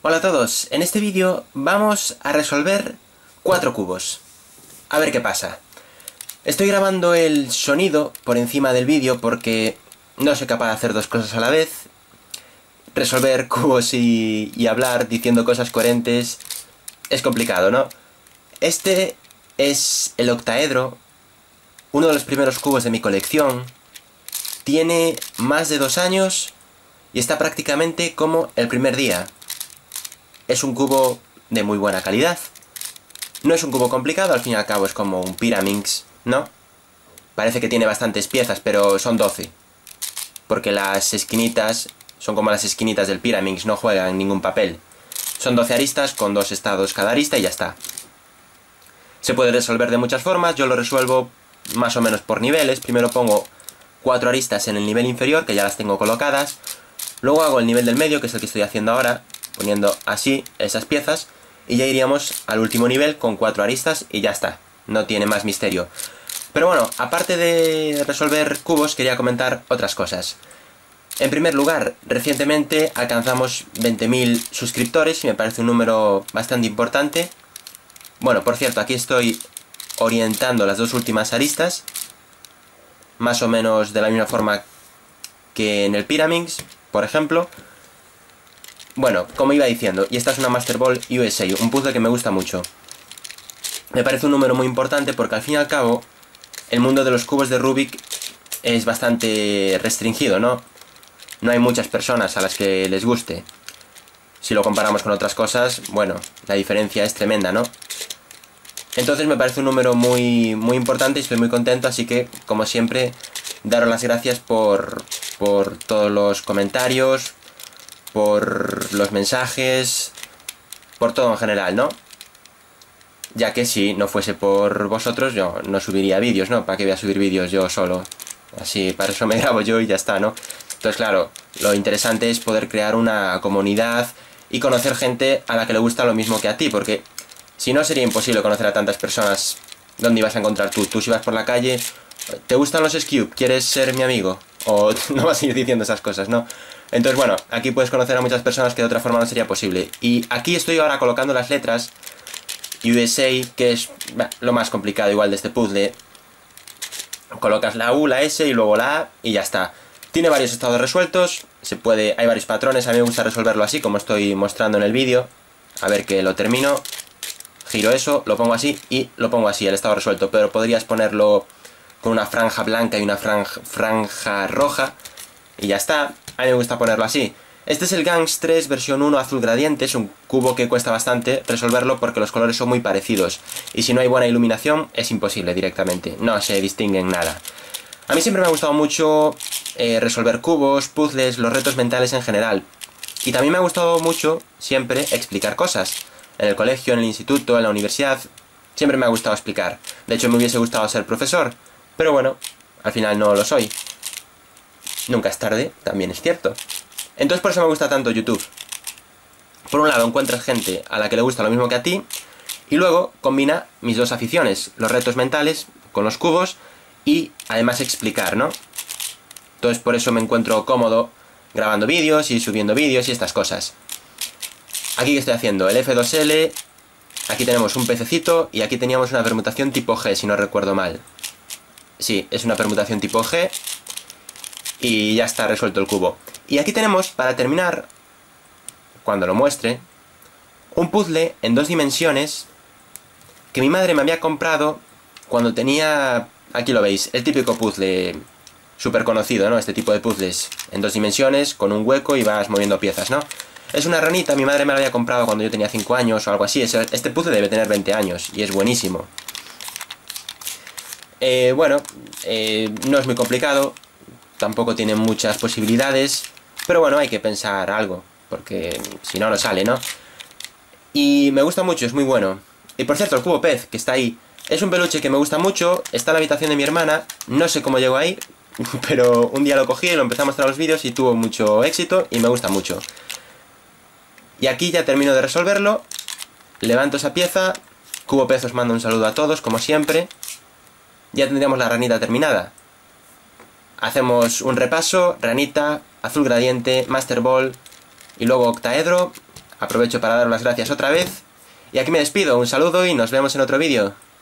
Hola a todos, en este vídeo vamos a resolver 4 cubos. A ver qué pasa. Estoy grabando el sonido por encima del vídeo porque no soy capaz de hacer dos cosas a la vez. Resolver cubos y hablar diciendo cosas coherentes es complicado, ¿no? Este es el octaedro, uno de los primeros cubos de mi colección. Tiene más de 2 años y está prácticamente como el primer día. Es un cubo de muy buena calidad. No es un cubo complicado, al fin y al cabo es como un Pyraminx, ¿no? Parece que tiene bastantes piezas, pero son 12. Porque las esquinitas son como las esquinitas del Pyraminx, no juegan ningún papel. Son 12 aristas con 2 estados cada arista y ya está. Se puede resolver de muchas formas, yo lo resuelvo más o menos por niveles. Primero pongo 4 aristas en el nivel inferior, que ya las tengo colocadas. Luego hago el nivel del medio, que es el que estoy haciendo ahora, poniendo así esas piezas, y ya iríamos al último nivel con 4 aristas y ya está. No tiene más misterio. Pero bueno, aparte de resolver cubos, quería comentar otras cosas. En primer lugar, recientemente alcanzamos 20.000 suscriptores y me parece un número bastante importante. Bueno, por cierto, aquí estoy orientando las dos últimas aristas, más o menos de la misma forma que en el Pyraminx, por ejemplo. Bueno, como iba diciendo, y esta es una Master Ball USA, un puzzle que me gusta mucho. Me parece un número muy importante porque al fin y al cabo el mundo de los cubos de Rubik es bastante restringido, ¿no? No hay muchas personas a las que les guste. Si lo comparamos con otras cosas, bueno, la diferencia es tremenda, ¿no? Entonces me parece un número muy importante y estoy muy contento, así que, como siempre, daros las gracias por todos los comentarios, por los mensajes, por todo en general, ¿no? Ya que si no fuese por vosotros, yo no subiría vídeos, ¿no? ¿Para qué voy a subir vídeos yo solo? Así, para eso me grabo yo y ya está, ¿no? Entonces, claro, lo interesante es poder crear una comunidad y conocer gente a la que le gusta lo mismo que a ti, porque si no sería imposible conocer a tantas personas. ¿Dónde ibas a encontrar tú? Tú si vas por la calle, ¿te gustan los Scube? ¿Quieres ser mi amigo? O no vas a ir diciendo esas cosas, ¿no? Entonces, bueno, aquí puedes conocer a muchas personas que de otra forma no sería posible. Y aquí estoy ahora colocando las letras USA, que es lo más complicado igual de este puzzle. Colocas la U, la S y luego la A y ya está. Tiene varios estados resueltos, hay varios patrones, a mí me gusta resolverlo así como estoy mostrando en el vídeo. A ver que lo termino, giro eso, lo pongo así y lo pongo así, el estado resuelto. Pero podrías ponerlo con una franja blanca y una franja roja y ya está. A mí me gusta ponerlo así. Este es el Gangs 3 versión 1 azul gradiente, es un cubo que cuesta bastante resolverlo porque los colores son muy parecidos. Y si no hay buena iluminación es imposible directamente, no se distinguen nada. A mí siempre me ha gustado mucho resolver cubos, puzzles, los retos mentales en general. Y también me ha gustado mucho siempre explicar cosas. En el colegio, en el instituto, en la universidad, siempre me ha gustado explicar. De hecho me hubiese gustado ser profesor, pero bueno, al final no lo soy. Nunca es tarde, también es cierto. Entonces por eso me gusta tanto YouTube. Por un lado encuentras gente a la que le gusta lo mismo que a ti, y luego combina mis dos aficiones, los retos mentales con los cubos y además explicar, ¿no? Entonces por eso me encuentro cómodo grabando vídeos y subiendo vídeos y estas cosas. Aquí que estoy haciendo el F2L, aquí tenemos un pececito y aquí teníamos una permutación tipo G, si no recuerdo mal. Sí, es una permutación tipo G y ya está resuelto el cubo. Y aquí tenemos, para terminar, cuando lo muestre, un puzzle en 2 dimensiones que mi madre me había comprado cuando tenía, aquí lo veis, el típico puzzle súper conocido, ¿no? Este tipo de puzzles en 2 dimensiones, con un hueco y vas moviendo piezas, ¿no? Es una ranita, mi madre me la había comprado cuando yo tenía 5 años o algo así. Este puzzle debe tener 20 años y es buenísimo. Bueno, no es muy complicado, tampoco tiene muchas posibilidades, pero bueno, hay que pensar algo, porque si no, no sale, ¿no? Y me gusta mucho, es muy bueno. Y por cierto, el cubo pez, que está ahí, es un peluche que me gusta mucho, está en la habitación de mi hermana, no sé cómo llegó ahí, pero un día lo cogí y lo empecé a mostrar los vídeos y tuvo mucho éxito y me gusta mucho. Y aquí ya termino de resolverlo, levanto esa pieza, cubo pez os manda un saludo a todos, como siempre. Ya tendríamos la ranita terminada. Hacemos un repaso, ranita, azul gradiente, Master Ball y luego octaedro. aprovecho para daros las gracias otra vez. Y aquí me despido, un saludo y nos vemos en otro vídeo.